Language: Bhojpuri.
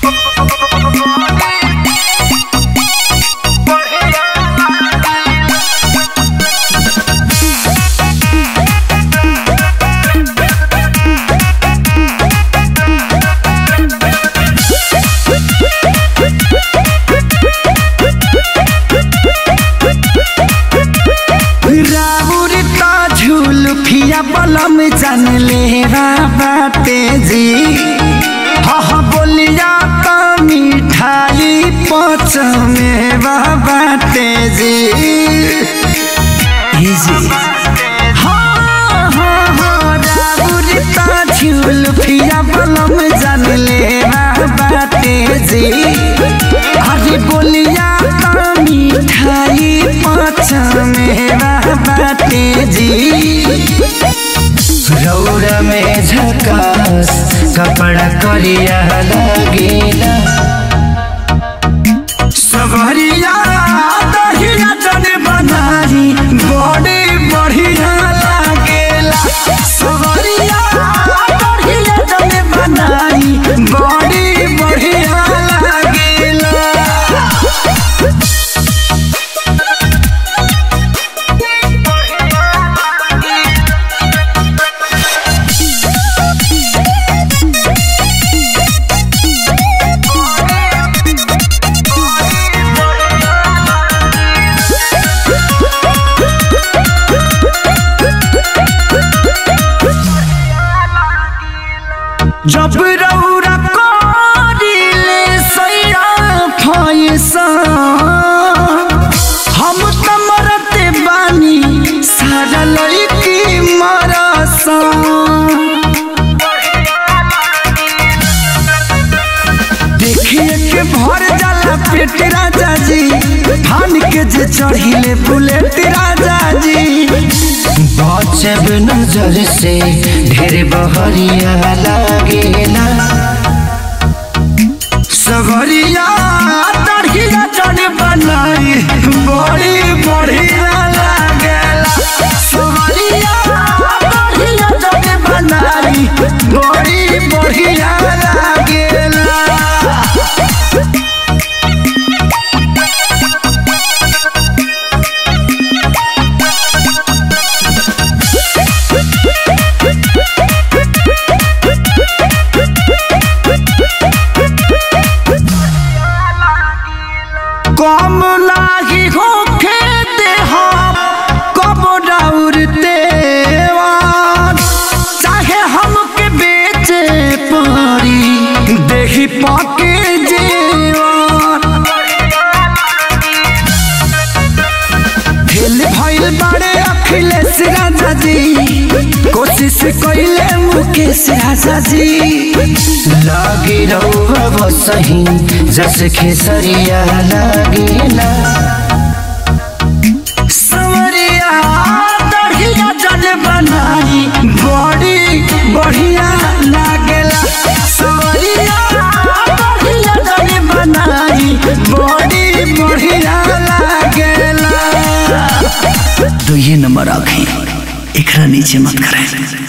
बलम जान ले बाटे जी हा बोलिया तो मिठाई पच में बाटे जी झुलफिया बलम जान ले बाटे जी अरे बोलिया तो मिठाई पच में बाटे जी रौरा में झकास कपड़ा करिया लगेला सवरिया दहिया जन बनारी बड़े बढ़िया लागेला सवरिया दहिया जन बनारी बड़े बढ़िया लागेला जब रौरा करिले सैया फैसा हम त मरते बानी सारा लड़की मरसा देखिए के भर जाला पेट राजा जी धान के जे चढ़िले बुलेट राजा जी बचब नजर से ढेर बहरिया लागेला सवरिया दढ़िया जन बनाई बड़ी बढ़िया लागेला सवरिया दढ़िया जन बनाई बड़ी बढ़िया लागेला कम लागी होके देहा कब दौड़ते चाहे हमके बेचे पड़ी देही पाके जेवान फेल भइल बड़े अखिलेश राजा जी कोशिश कइले मुकेश राजा जी लागी रहुआ सही जस खेसरिया लागेला सवरिया दढ़िया जन बनाई बड़ी बढ़िया लागेला सवरिया दढ़िया जन बनाई बड़ी बढ़िया लागेला। तो ये नंबर आखे एकरा नीचे मत करें।